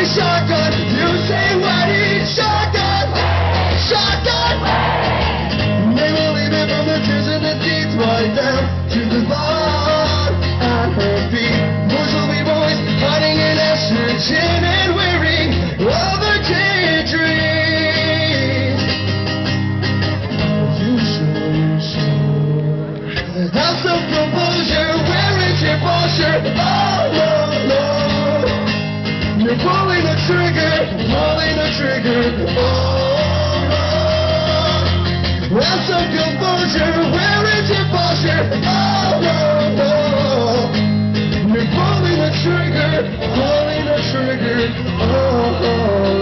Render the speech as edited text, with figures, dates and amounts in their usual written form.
say shotgun, you say whitey, shotgun, shotgun. They will leave it from the tears in the teeth right down to the bar at her feet. Boys will be boys, hiding in estrogen and wearing overtake dreams. You should have some composure, wear it your posture. Oh no, no. You're pulling the trigger, pulling the trigger. Oh no. Have some composure, wear it your posture. Oh no, no. You're pulling the trigger, pulling the trigger. Oh, oh.